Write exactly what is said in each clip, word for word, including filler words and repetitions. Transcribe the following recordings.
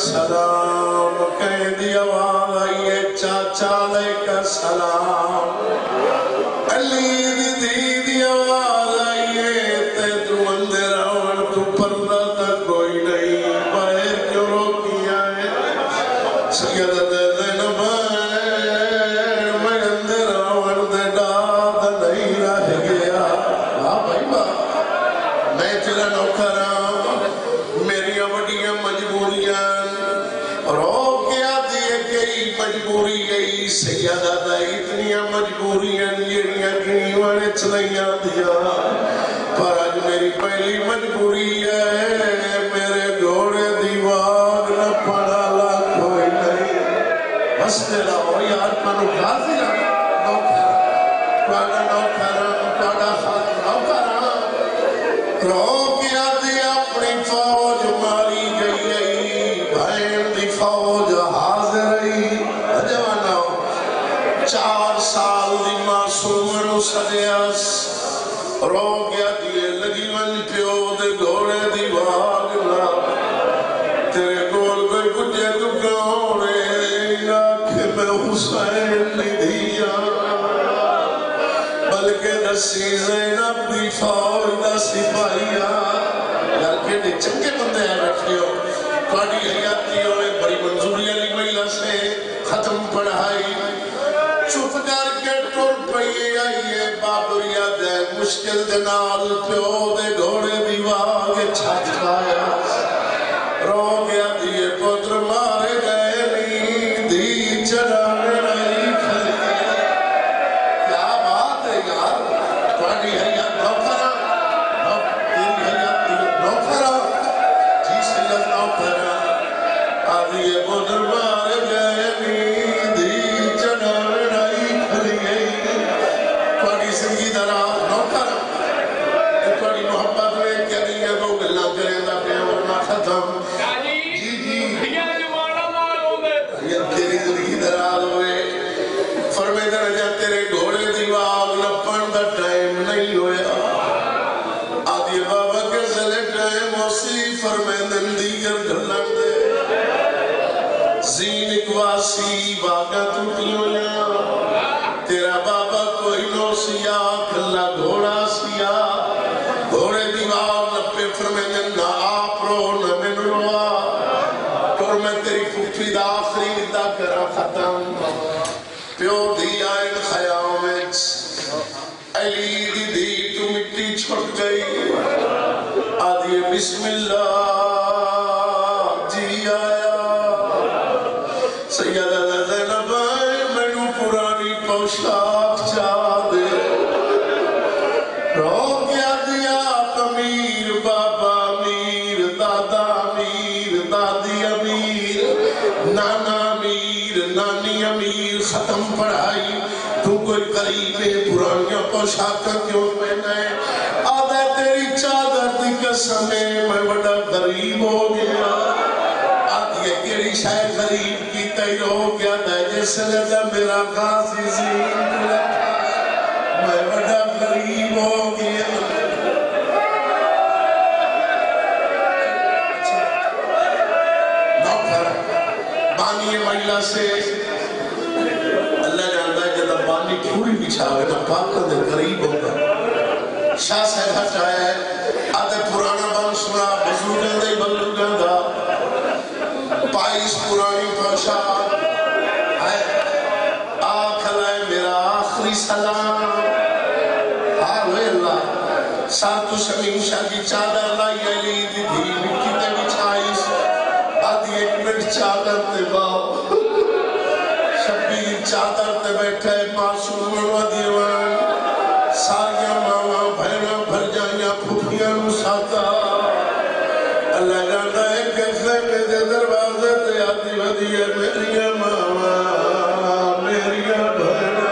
سلام کہہ دی آواز آئیے چاچا علیکہ سلام علی دی دی دی آواز آئیے تے تو اندر آور تو پردہ تک کوئی نہیں باہر کیوں روکی آئے سیدت زینب میں اندر آور دے داد نہیں رہ گیا واہ بھائی واہ میں تیرا نوکر میری وڈیاں مجبوریاں رو کیا دیئے گئی مجبوری گئی سیدہ دا اتنیاں مجبوریاں جڑیاں کنیوانے چلائیاں دیا پر آج میری پہلی مجبوری ہے میرے گھوڑے دیوار نہ پڑا لا کوئی نہیں بس تیرا ہو یار پانو غازی رہا نوکرہ پانا نوکرہ پانا خاتم نوکرہ رو کیا دیا اپنی فوج ماری گئی بھائن دی فوج حاضر رہی جوانا چار سال دی معصومن سجیاس رو گیا دیئے لگی من پیو دے گھوڑے دی واگنا تیرے گول کوئی کچھے تو گھوڑے آنکھ میں حسین نہیں دیا بلکہ دسی زینب دی فوج دا سپاہیا یار کہتے چنگے بندے ہیں رکھے ہو پاڑی حیاتی ہوئے بڑی منظوری علی مہیلہ سے ختم پڑھائی چپ کر کے ٹور پہیے آئیے بابریا دے مشکل دنال پیو دے گھوڑے دیواغے چھاچ کھایا رو گیا دیئے پتر مارے گئے نہیں دی چڑھانے نہیں کھلی کیا بات ہے یار پاڑی حیات نوکرہ تیری حیات نوکرہ جی سید نوکرہ آدھیے پتر مارے گئے نہیں دی چڑھانے نہیں کھلی پاڑی سنگی درہ نوکرہ پاڑی محبت میں کیا نہیں ہے وہ گلہ کریں دا پیورنا ختم جی جی یہ تیری زندگی دراز ہوئے فرمے درجہ تیرے گھوڑے دیواغ لپن دا ٹائم نہیں ہویا آدھی بابا کے زلے ٹائم ہوسی فرمے دندیگر دھلن دے زین اکواسی باغا ٹوٹی ہویا تیرا بابا کوئی نو سیا کھلا گھوڑا سیا گھوڑے دیواغ لپے فرمے دنگا آپ رو نہ من روا اور میں تیری پھوٹی دا آخری دا کرا ختم پیو دی آئین خیامت علی دی دی تو مٹی چھوٹ گئی آدھی بسم اللہ جی آیا سیدہ زینب آئے میں پرانی پوشاک چاہ دے رو گیا دیا امیر بابا امیر دادا امیر دادی امیر نانا امیر نانی امیر ختم پڑھائی تو کوئی قریبے پرانیاں پوشاکہ کیوں پہنے آدھے تیری چادر دی قسمیں میں بڑا غریب ہو گیا آدھے کیڑی شاید غریب کی تیر ہو گیا دے جیسے لگا میرا غازی زین میں بڑا غریب ہو گیا نوکر بانی مہیلہ سے اللہ جانتا ہے جب بانی پوری بچھاوے تو پاکر دے قریب ہوگا شاہ صاحب ہٹ آیا ہے آدھے پرانا بان سنا بزرگاں دے بزرگاں دا پائیس پرانی پاشا آنکھ لائے میرا آخری سلام آوے اللہ ساتھ شمیم شاہ کی چادر لائی علی دی دی مٹی تے بچھائیس آدھی ایک منٹ چادر تے باؤ شبیر چادر تے بیٹھے معصوم و دیوان ساریاں ماما بھینا بھر جائیاں پھوپیاں نساتا اللہ جانا ہے کیسے میرے دروازے تے آتی ودی ہے میری ماما میری بھینا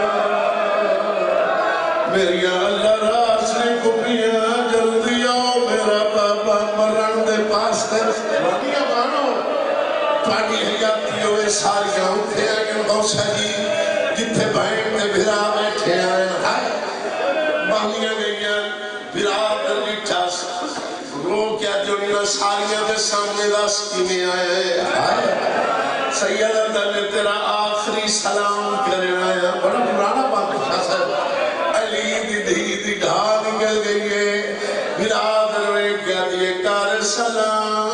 میری اللہ راس نے پھوپیاں جلدی آؤ میرا بابا مرن دے پاس تے ودیاں مانو پاڑی حیاتی ہوئے ساریاں اٹھے آئیں غوثہ جی جتھے بہن تے بھرا بیٹھے آئیں باہمیاں گئیاں بھرا در بیٹھا رو کیا جو نہ ساریاں دے سامنے دس کی میں آئے سیدہ نے تیرا آخری سلام کرے آیا بڑا پرانا بات ہے علی دی دی دی ڈھا نکل گئی ہے برادر میں کیا دیے کار سلام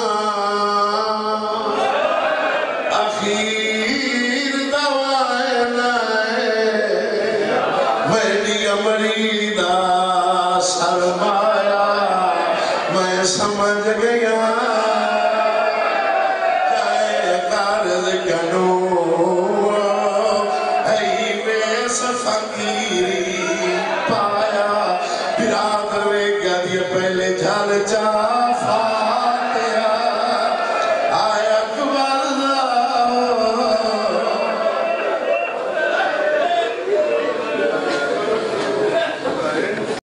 اخیر دوائے نائے میری امریدہ سرمایا میں سمجھ گیا جائے قرض گنو ہے بے سفقی